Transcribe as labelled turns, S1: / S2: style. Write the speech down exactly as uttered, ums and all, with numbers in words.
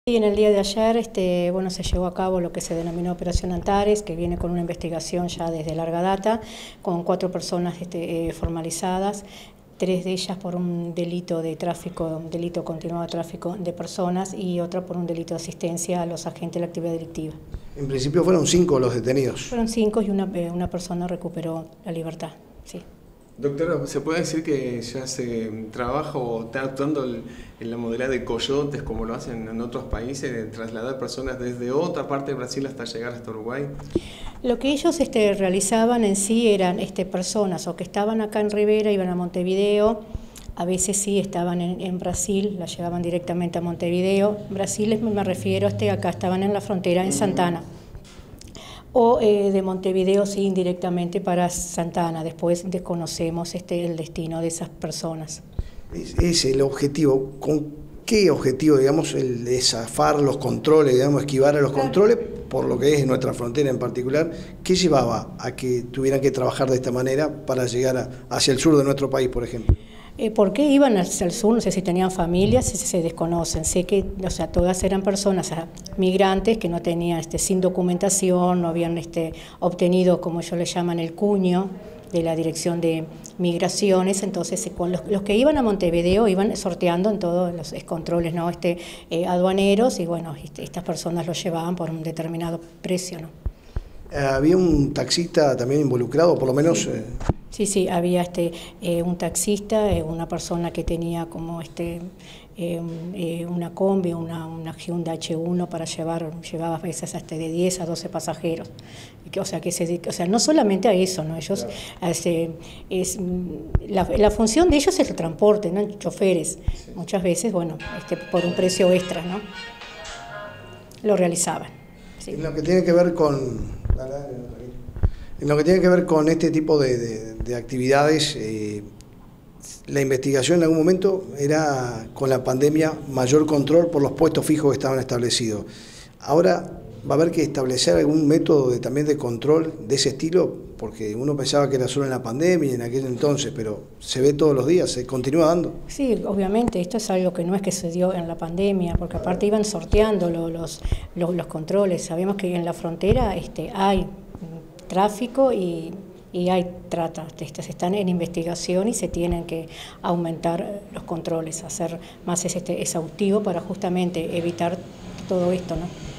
S1: Y en el día de ayer este, bueno, se llevó a cabo lo que se denominó Operación Antares, que viene con una investigación ya desde larga data, con cuatro personas este, eh, formalizadas, tres de ellas por un delito de tráfico, un delito continuado de tráfico de personas y otra por un delito de asistencia a los agentes de la actividad delictiva.
S2: En principio fueron cinco los detenidos.
S1: Fueron cinco y una, eh, una persona recuperó la libertad, sí.
S3: Doctora, ¿se puede decir que ya se trabaja o está actuando el, en la modalidad de coyotes como lo hacen en otros países, de trasladar personas desde otra parte de Brasil hasta llegar hasta Uruguay?
S1: Lo que ellos este, realizaban en sí eran este, personas o que estaban acá en Rivera, iban a Montevideo, a veces sí estaban en, en Brasil, la llevaban directamente a Montevideo. Brasil me refiero, este, acá estaban en la frontera, en Santana. O eh, de Montevideo sí indirectamente para Santana, después desconocemos este, el destino de esas personas.
S2: Es, es el objetivo, ¿con qué objetivo, digamos, el de zafar los controles, digamos, esquivar a los claro. controles, por lo que es nuestra frontera en particular? ¿Qué llevaba a que tuvieran que trabajar de esta manera para llegar a, hacia el sur de nuestro país, por ejemplo?
S1: Eh, ¿Por qué iban hacia el sur? No sé si tenían familias, si se desconocen. Sé que, o sea, todas eran personas, o sea, migrantes que no tenían, este, sin documentación, no habían este, obtenido, como ellos le llaman, el cuño de la Dirección de Migraciones. Entonces, con los, los que iban a Montevideo iban sorteando en todos los controles, ¿no? este, eh, aduaneros, y bueno, este, estas personas los llevaban por un determinado precio, ¿no?
S2: ¿Había un taxista también involucrado, por lo menos? Eh...
S1: Sí, sí, había este, eh, un taxista, eh, una persona que tenía como este, eh, eh, una combi, una, una Hyundai H uno para llevar, llevaba a veces hasta de diez a doce pasajeros. O sea, que se, o sea, no solamente a eso, ¿no? Ellos, claro. este, es, la, la función de ellos es el transporte, ¿no? Choferes, sí. Muchas veces, bueno, este, por un precio extra, ¿no? Lo realizaban. Sí.
S2: En lo que tiene que ver con... En lo que tiene que ver con este tipo de, de, de actividades, eh, la investigación en algún momento era, con la pandemia, mayor control por los puestos fijos que estaban establecidos. Ahora va a haber que establecer algún método de, también de control de ese estilo, porque uno pensaba que era solo en la pandemia y en aquel entonces, pero se ve todos los días, se continúa dando.
S1: Sí, obviamente, esto es algo que no es que se dio en la pandemia, porque aparte iban sorteando los, los, los, los controles. Sabemos que en la frontera este, hay tráfico y, y hay trata, estas están en investigación y se tienen que aumentar los controles, hacer más este exhaustivo para justamente evitar todo esto, ¿no?